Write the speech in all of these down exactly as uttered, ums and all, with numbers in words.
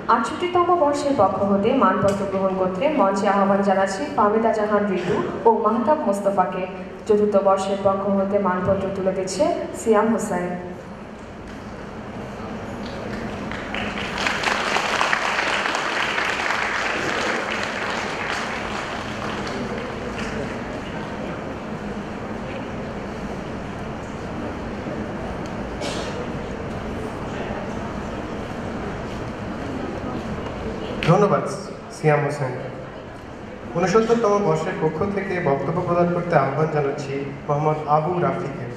আটষট্টিতম বর্ষের পক্ষ হতে মানপত্র গ্রহণ করতে মঞ্চে আহ্বান জানাচ্ছি ফাহমিদা জাহান ঋতু ও মাহতাব মোস্তফাকে। চতুর্থ বর্ষের পক্ষ হতে মানপত্র তুলে দিচ্ছে সিয়াম হোসেন। ধন্যবাদ সিয়াম হোসেন। ঊনসত্তরতম বর্ষের পক্ষ থেকে বক্তব্য প্রদান করতে আহ্বান জানাচ্ছি মোহাম্মদ আবু রাফিকে।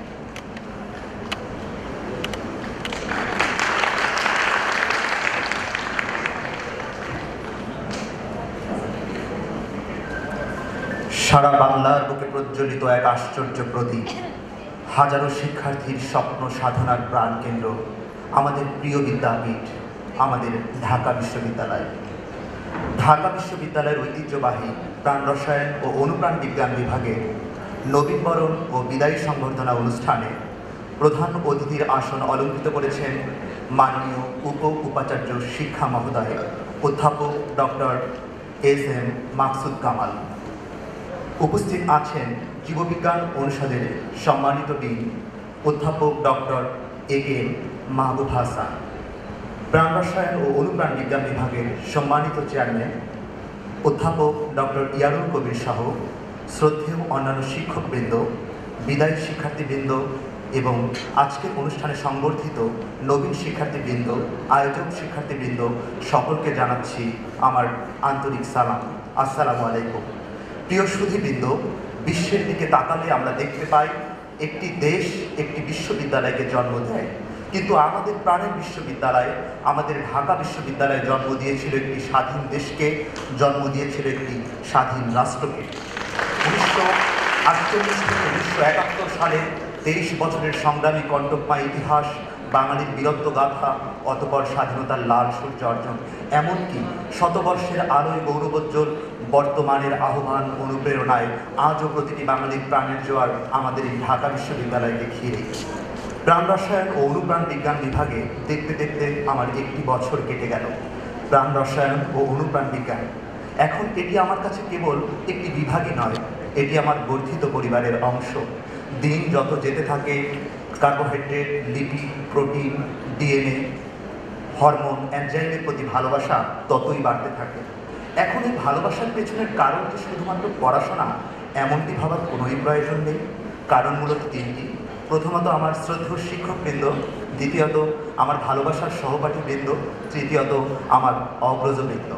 সারা বাংলার বুকে প্রজ্বলিত এক আশ্চর্য প্রতীক, হাজারো শিক্ষার্থীর স্বপ্ন সাধনার প্রাণকেন্দ্র আমাদের প্রিয় বিদ্যাপীঠ, আমাদের ঢাকা বিশ্ববিদ্যালয়। ঢাকা বিশ্ববিদ্যালয়ের ঐতিহ্যবাহী প্রাণ রসায়ন ও অনুপ্রাণ বিজ্ঞান বিভাগে নবীনবরণ ও বিদায়ী সংবর্ধনা অনুষ্ঠানে প্রধান অতিথির আসন অলঙ্কৃত করেছেন মাননীয় উপ উপাচার্য শিক্ষা মহোদয় অধ্যাপক doctor S M Maksud Kamal. উপস্থিত আছেন জীববিজ্ঞান অনুষদের সম্মানিত ডিন অধ্যাপক doctor A K M Mahbub Hasan, প্রাণ রসায়ন ও অনুপ্রাণ বিজ্ঞান বিভাগের সম্মানিত চেয়ারম্যান অধ্যাপক ডক্টর ইয়ারুল কবির সহ শ্রদ্ধেয় অন্যান্য শিক্ষকবৃন্দ, বিদায়ী শিক্ষার্থীবৃন্দ এবং আজকের অনুষ্ঠানে সংবর্ধিত নবীন শিক্ষার্থীবৃন্দ, আয়োজক শিক্ষার্থীবৃন্দ সকলকে জানাচ্ছি আমার আন্তরিক সালাম। আসসালামু আলাইকুম। প্রিয় সুধীবৃন্দ, বিশ্বের দিকে তাকালে আমরা দেখতে পাই একটি দেশ একটি বিশ্ববিদ্যালয়কে জন্ম দেয়, কিন্তু আমাদের প্রাণের বিশ্ববিদ্যালয়, আমাদের ঢাকা বিশ্ববিদ্যালয় জন্ম দিয়েছিল একটি স্বাধীন দেশকে, জন্ম দিয়েছিল একটি স্বাধীন রাষ্ট্রকে। উনিশশো আটচল্লিশ থেকে উনিশশো একাত্তর সালে তেইশ বছরের সংগ্রামী কণ্ঠময় ইতিহাস, বাঙালির বীরত্ব গাথা, অতপর স্বাধীনতার লাল সূর্য অর্জন, এমনকি শতবর্ষের আলোয় গৌরবোজ্জ্বল বর্তমানের আহ্বান অনুপ্রেরণায় আজও প্রতিটি বাঙালির প্রাণের জোয়ার আমাদের এই ঢাকা বিশ্ববিদ্যালয়কে ঘিরে। প্রাণ রসায়ন ও অনুপ্রাণ বিজ্ঞান বিভাগে দেখতে দেখতে আমার একটি বছর কেটে গেল। প্রাণ রসায়ন ও অনুপ্রাণ বিজ্ঞান এখন এটি আমার কাছে কেবল একটি বিভাগই নয়, এটি আমার বর্ধিত পরিবারের অংশ। দিন যত যেতে থাকে carbohydrate, lipid, protein, DNA, hormone, এনজাইমের প্রতি ভালোবাসা ততই বাড়তে থাকে। এখন এই ভালোবাসার পেছনের কারণ যে শুধুমাত্র পড়াশোনা, এমনটি ভাবার কোনোই প্রয়োজন নেই। কারণ মূলত তিনটি। প্রথমত আমার শ্রদ্ধেয় শিক্ষকবৃন্দ, দ্বিতীয়ত আমার ভালোবাসার সহপাঠীবৃন্দ, তৃতীয়ত আমার অগ্রজবৃন্দ।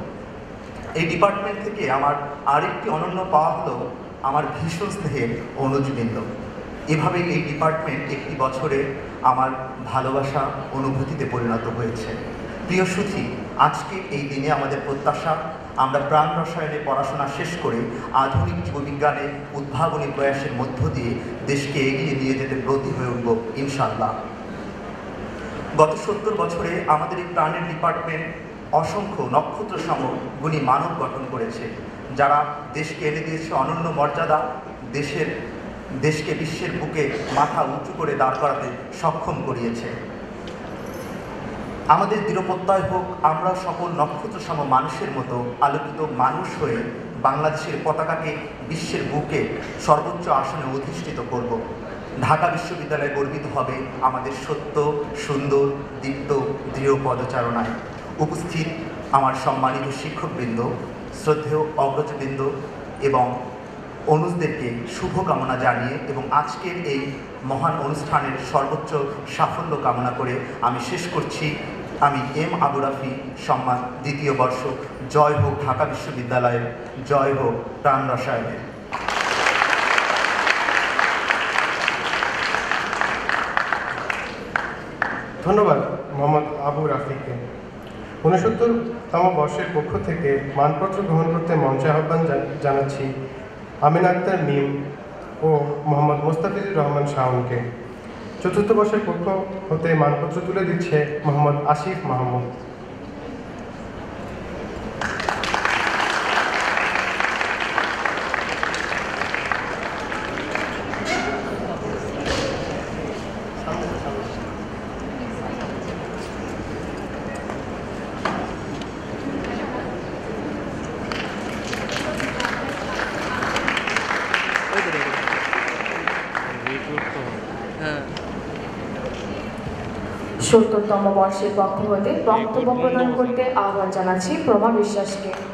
এই ডিপার্টমেন্ট থেকে আমার আরেকটি অনন্য পাওয়া হলো আমার ভীষণ স্নেহের অনুজবৃন্দ। এভাবেই এই ডিপার্টমেন্ট একটি বছরে আমার ভালোবাসা অনুভূতিতে পরিণত হয়েছে। প্রিয় সুধী, আজকে এই দিনে আমাদের প্রত্যাশা আমরা প্রাণ রসায়নে পড়াশোনা শেষ করে আধুনিক জীববিজ্ঞানে উদ্ভাবনী প্রয়াসের মধ্য দিয়ে দেশকে এগিয়ে নিয়ে যেতে ব্রতী হয়ে উঠব ইনশাআল্লাহ। গত সত্তর বছরে আমাদের এই প্রাণের ডিপার্টমেন্ট অসংখ্য নক্ষত্র সম গুণী মানব গঠন করেছে, যারা দেশকে এনে দিয়েছে অনন্য মর্যাদা, দেশের দেশকে বিশ্বের বুকে মাথা উঁচু করে দাঁড় করাতে সক্ষম করিয়েছে। আমাদের দৃঢ় প্রত্যয় হোক, আমরা সকল নক্ষত্র সম মানুষের মতো আলোকিত মানুষ হয়ে বাংলাদেশের পতাকাকে বিশ্বের বুকে সর্বোচ্চ আসনে অধিষ্ঠিত করব। ঢাকা বিশ্ববিদ্যালয় গর্বিত হবে আমাদের সত্য, সুন্দর, দীপ্ত, দৃঢ় পদচারণায়। উপস্থিত আমার সম্মানিত শিক্ষকবৃন্দ, শ্রদ্ধেয় অগ্রজবৃন্দ এবং অনুজদেরকে শুভকামনা জানিয়ে এবং আজকের এই মহান অনুষ্ঠানের সর্বোচ্চ সাফল্য কামনা করে আমি শেষ করছি। আমি এম আবু রাফি, সম্মান দ্বিতীয় বর্ষ। জয় হোক ঢাকা বিশ্ববিদ্যালয়ের, জয় হোক প্রাণ রসায়নের। ধন্যবাদ মোহাম্মদ আবু রাফিকে। ঊনসত্তরতম বর্ষের পক্ষ থেকে মানপত্র গ্রহণ করতে মঞ্চে আহ্বান জানাচ্ছি আমিনা আক্তার মিম ও মোহাম্মদ মোস্তাফিজুর রহমান শাওনকে। চতুর্থ বর্ষের পক্ষ হতে মানপত্র তুলে দিচ্ছে মোহাম্মদ আসিফ মাহমুদ। হ্যাঁ সত্তরতম বর্ষের পক্ষ হতে বক্তব্য প্রদান করতে আহ্বান জানাচ্ছি প্রমা বিশ্বাসকে।